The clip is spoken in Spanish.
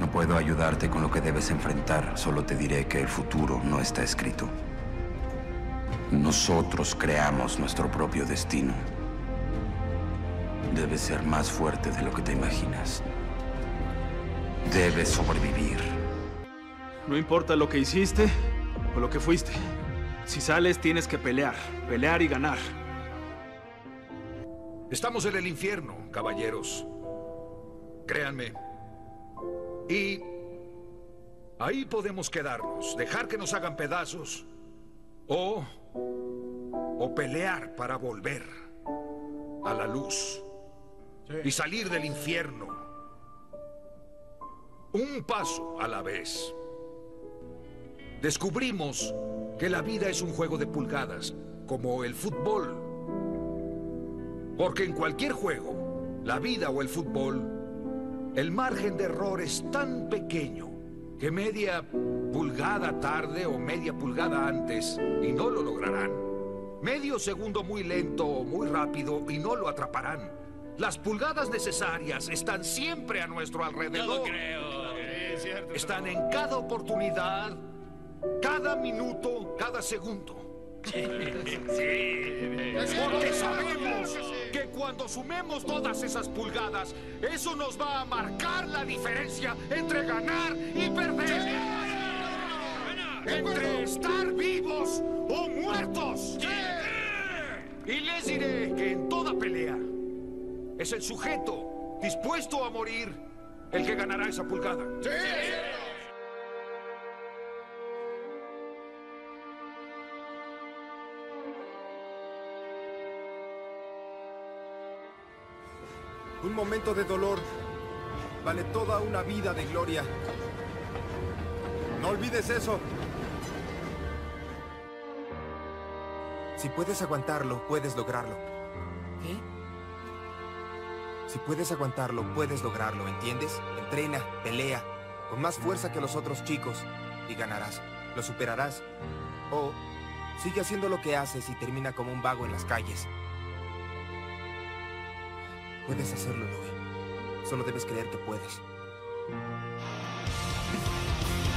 No puedo ayudarte con lo que debes enfrentar, solo te diré que el futuro no está escrito. Nosotros creamos nuestro propio destino. Debes ser más fuerte de lo que te imaginas. Debes sobrevivir. No importa lo que hiciste o lo que fuiste. Si sales, tienes que pelear. Pelear y ganar. Estamos en el infierno, caballeros. Créanme. Y ahí podemos quedarnos, dejar que nos hagan pedazos. O pelear para volver a la luz. Y salir del infierno. Un paso a la vez. Descubrimos que la vida es un juego de pulgadas, como el fútbol. Porque en cualquier juego, la vida o el fútbol, el margen de error es tan pequeño que media pulgada tarde o media pulgada antes y no lo lograrán. Medio segundo muy lento o muy rápido y no lo atraparán. Las pulgadas necesarias están siempre a nuestro alrededor. No lo creo. Sí, cierto. Están en cada oportunidad, cada minuto, cada segundo. Sí. Porque sabemos que cuando sumemos todas esas pulgadas, eso nos va a marcar la diferencia entre ganar y perder. Entre estar vivos o muertos. Y les diré que en toda pelea es el sujeto dispuesto a morir el que ganará esa pulgada. Un momento de dolor vale toda una vida de gloria. No olvides eso. Si puedes aguantarlo, puedes lograrlo. ¿Qué? Si puedes aguantarlo, puedes lograrlo, ¿entiendes? Entrena, pelea, con más fuerza que los otros chicos, y ganarás. Lo superarás. O sigue haciendo lo que haces y termina como un vago en las calles. Puedes hacerlo, Louis. Solo debes creer que puedes.